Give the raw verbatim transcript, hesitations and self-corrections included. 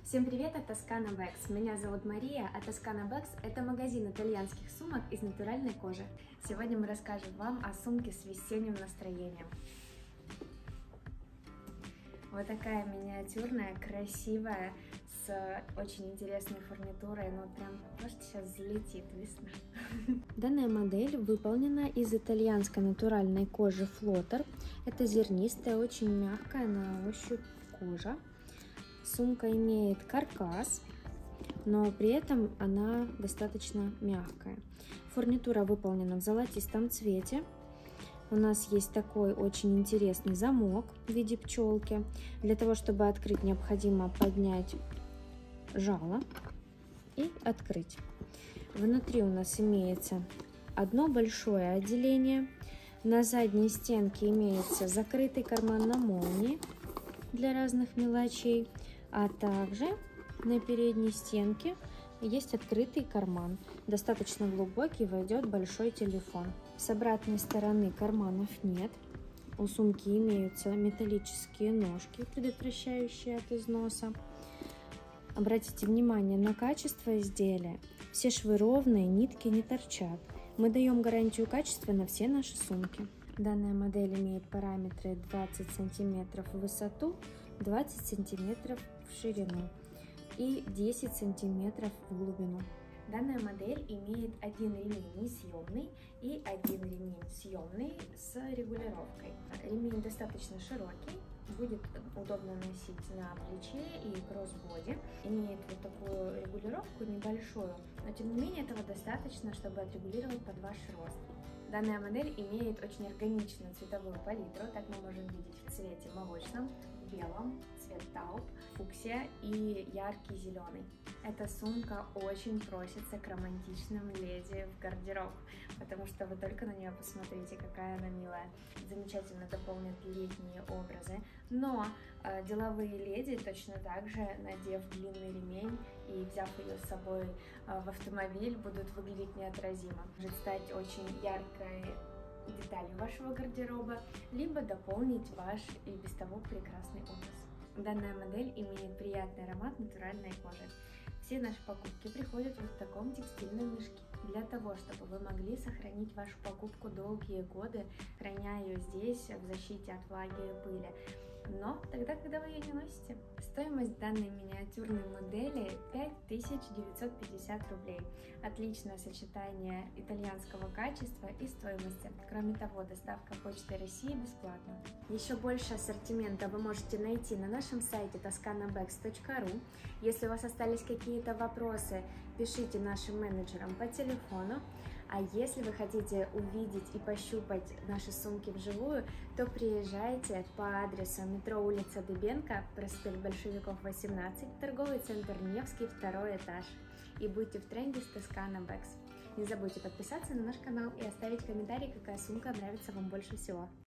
Всем привет, это Toscana Bags. Меня зовут Мария, а Toscana Bags – это магазин итальянских сумок из натуральной кожи. Сегодня мы расскажем вам о сумке с весенним настроением. Вот такая миниатюрная, красивая, с очень интересной фурнитурой, ну прям просто сейчас взлетит весна. Данная модель выполнена из итальянской натуральной кожи Flotter. Это зернистая, очень мягкая на ощупь кожа. Сумка имеет каркас, но при этом она достаточно мягкая. Фурнитура выполнена в золотистом цвете. У нас есть такой очень интересный замок в виде пчелки. Для того, чтобы открыть, необходимо поднять жало и открыть. Внутри у нас имеется одно большое отделение. На задней стенке имеется закрытый карман на молнии для разных мелочей. А также на передней стенке есть открытый карман, достаточно глубокий, войдет большой телефон. С обратной стороны карманов нет. У сумки имеются металлические ножки, предотвращающие от износа. Обратите внимание на качество изделия. Все швы ровные, нитки не торчат. Мы даем гарантию качества на все наши сумки. Данная модель имеет параметры двадцать сантиметров в высоту, двадцать сантиметров в ширину и десять сантиметров в глубину. Данная модель имеет один ремень несъемный и один ремень съемный с регулировкой. Ремень достаточно широкий, будет удобно носить на плече и кроссбоди. Имеет вот такую регулировку небольшую, но тем не менее этого достаточно, чтобы отрегулировать под ваш рост. Данная модель имеет очень органичную цветовую палитру, так мы можем видеть в цвете молочном, белом, цвет тауп, фуксия и яркий зеленый. Эта сумка очень просится к романтичным леди в гардероб, потому что вы только на нее посмотрите, какая она милая. Замечательно дополнит летние образы, но э, деловые леди точно так же, надев длинный ремень и взяв ее с собой э, в автомобиль, будут выглядеть неотразимо. Может стать очень яркой деталью вашего гардероба, либо дополнить ваш и без того прекрасный образ. Данная модель имеет приятный аромат натуральной кожи. Все наши покупки приходят вот в таком текстильном мешке. Для того, чтобы вы могли сохранить вашу покупку долгие годы, храня ее здесь в защите от влаги и пыли. Но тогда, когда вы ее не носите. Стоимость данной миниатюрной модели пять тысяч девятьсот пятьдесят рублей. Отличное сочетание итальянского качества и стоимости. Кроме того, доставка Почтой России бесплатна. Еще больше ассортимента вы можете найти на нашем сайте toscana bags точка ру. Если у вас остались какие-то вопросы, пишите нашим менеджерам по телефону. А если вы хотите увидеть и пощупать наши сумки вживую, то приезжайте по адресу метро улица Дыбенко, проспект Большевиков, восемнадцать, торговый центр Невский, второй этаж. И будьте в тренде с Toscana Bags. Не забудьте подписаться на наш канал и оставить комментарий, какая сумка нравится вам больше всего.